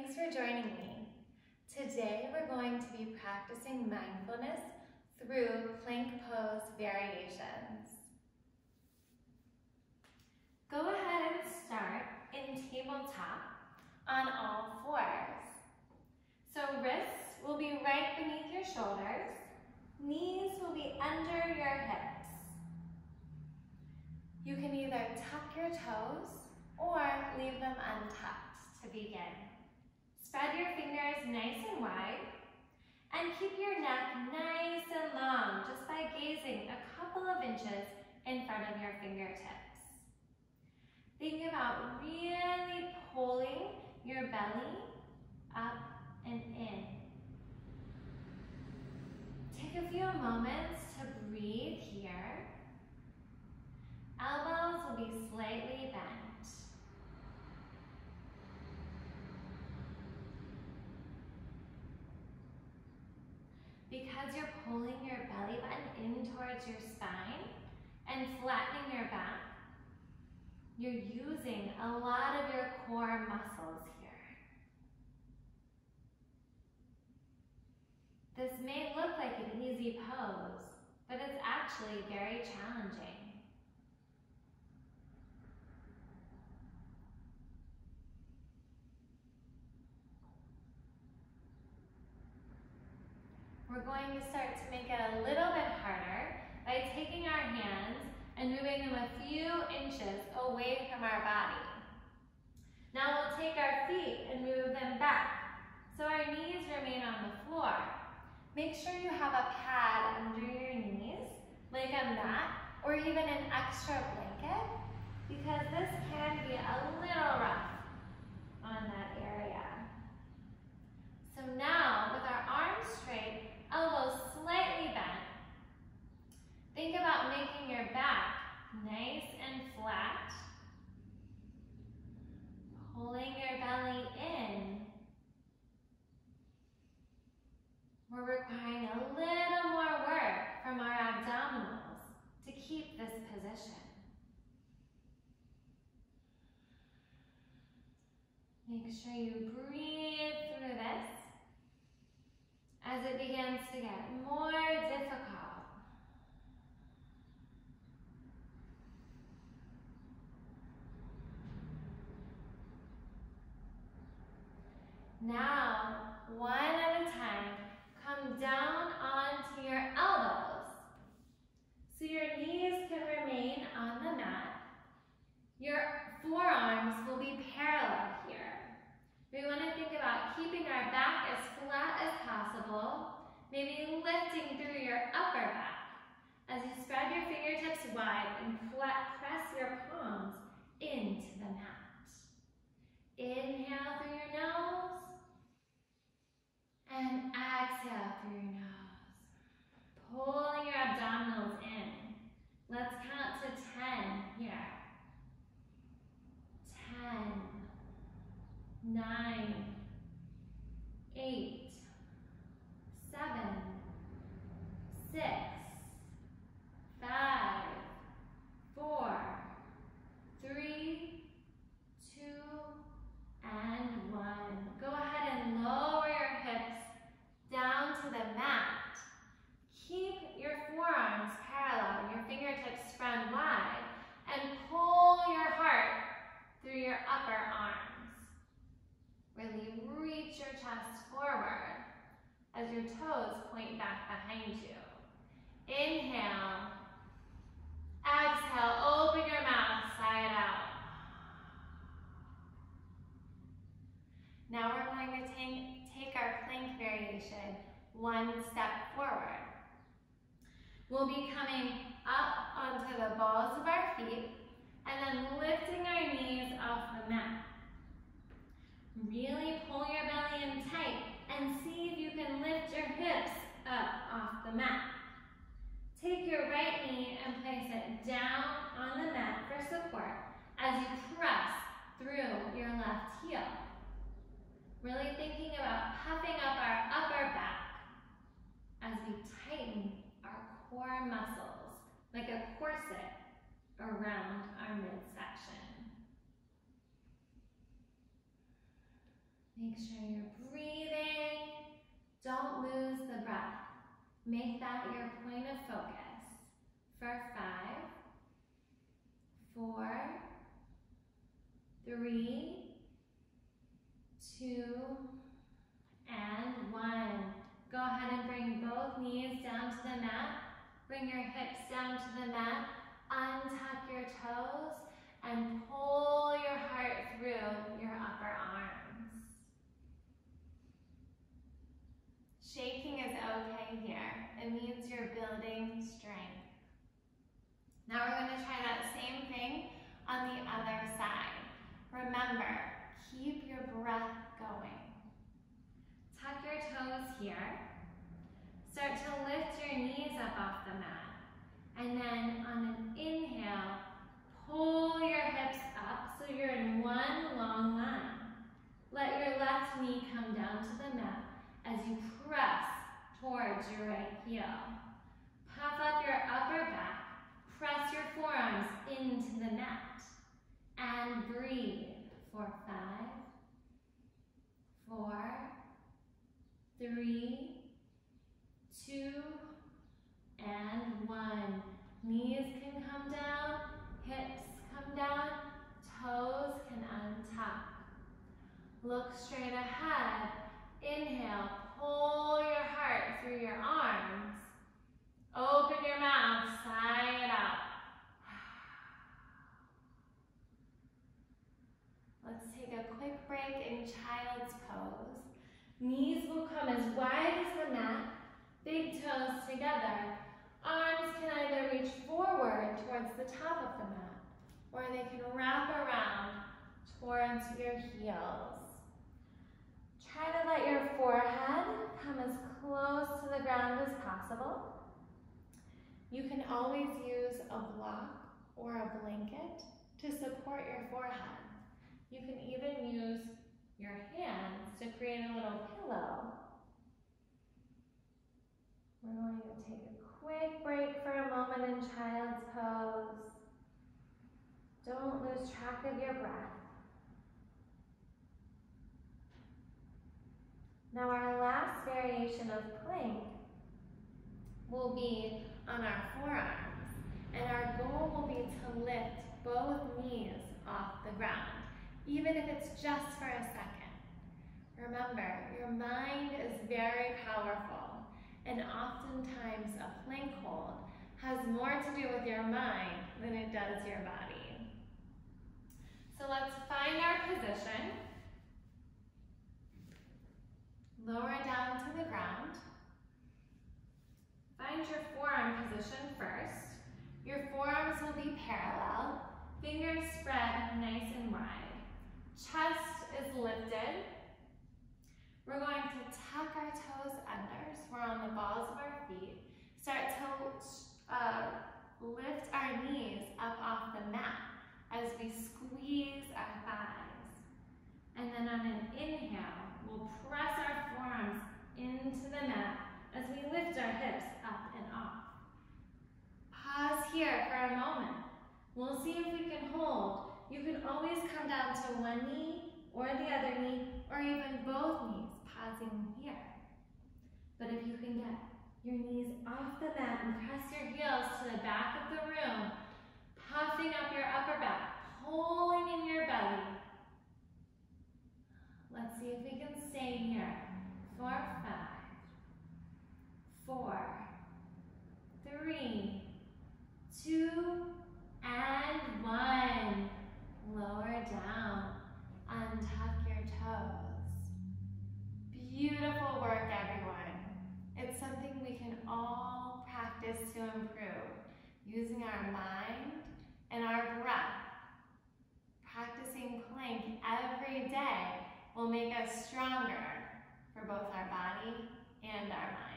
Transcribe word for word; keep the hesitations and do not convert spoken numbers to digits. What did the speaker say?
Thanks for joining me. Today we're going to be practicing mindfulness through plank pose variations. Go ahead and start in tabletop on all fours. So wrists will be right beneath your shoulders, knees will be under your hips. You can either tuck your toes or leave them untucked to begin. Spread your fingers nice and wide and keep your neck nice and long just by gazing a couple of inches in front of your fingertips. Think about really pulling your belly up and in. Take a few moments to breathe here. Elbows will be slightly bent. Because you're pulling your belly button in towards your spine and flattening your back, you're using a lot of your core muscles here. This may look like an easy pose, but it's actually very challenging. We're going to start to make it a little bit harder by taking our hands and moving them a few inches away from our body. Now we'll take our feet and move them back so our knees remain on the floor. Make sure you have a pad under your knees, like a mat or even an extra blanket, because this can be a little rough on that area. So now with our arms straight, elbows slightly bent, think about making your back nice and flat, pulling your belly in. We're requiring a little more work from our abdominals to keep this position. Make sure you breathe through this as it begins to get more difficult. Now, one at a time, come down onto your elbows so your knees can remain on the mat. Your forearms will be parallel here. We want to think about keeping our back as flat as possible, maybe lifting through your upper back as you spread your fingertips wide and press your palms into the mat. Inhale through your nose and exhale through your nose. Pulling your abdominals in. Let's count to ten here. ten. Nine, eight, seven, six, five, four, three, two, and one. Go ahead and lower your hips down to the mat. Keep your forearms parallel, your fingertips spread wide, and pull your heart through your upper arms. Really reach your chest forward as your toes point back behind you. Inhale. Exhale, open your mouth, sigh it out. Now we're going to take, take our plank variation one step forward. We'll be coming up onto the balls of our feet and then lifting our knees off the mat. Really pull your belly in tight and see if you can lift your hips up off the mat. Take your right knee and place it down on the mat for support as you press through your left heel. Really thinking about puffing up our upper back as we tighten our core muscles like a corset around our midsection. Make sure you're breathing. Don't lose the breath. Make that your point of focus for five, four, three, two, and one. Go ahead and bring both knees down to the mat. Bring your hips down to the mat. Untuck your toes and pull your heart through your upper arms. Shaking is okay here. It means you're building strength. Now we're going to try that same thing on the other side. Remember, keep your breath going. Tuck your toes here. Start to lift your knees up off the mat. And then on an inhale, pull your hips up so you're in one long line. Let your left knee come down to the mat as you press towards your right heel. Puff up your upper back. Press your forearms into the mat. And breathe for five, four, three, two, and one. Knees can come down, hips come down, toes can untuck. Look straight ahead. Inhale, pull your heart through your arms. Open your mouth, sigh it out. Let's take a quick break in child's pose. Knees will come as wide as the mat, big toes together. Arms can either reach forward towards the top of the mat, or they can wrap around towards your heels. Try to let your forehead come as close to the ground as possible. You can always use a block or a blanket to support your forehead. You can even use your hands to create a little pillow. We're going to take a quick break for a moment in child's pose. Don't lose track of your breath. Now our last variation of plank will be on our forearms, and our goal will be to lift both knees off the ground, even if it's just for a second. Remember, your mind is very powerful, and oftentimes a plank hold has more to do with your mind than it does your body. So let's find our position. Lower down to the ground. Find your forearm position first. Your forearms will be parallel. Fingers spread nice and wide. Chest is lifted. We're going to tuck our toes under, so we're on the balls of our feet. Start to uh, lift our knees up off the mat as we squeeze our thighs. And then on an inhale, we'll press our forearms into the mat as we lift our hips up and off. Pause here for a moment. We'll see if we can hold. You can always come down to one knee or the other knee, or even both knees, pausing here. But if you can get your knees off the mat and press your heels to the back of the room, puffing up your upper back, pulling in your belly. Let's see if we can stay here for five, four, three, two, and one. Lower down, untuck your toes. Beautiful work, everyone. It's something we can all practice to improve, using our mind and our breath. Practicing plank every day will make us stronger for both our body and our mind.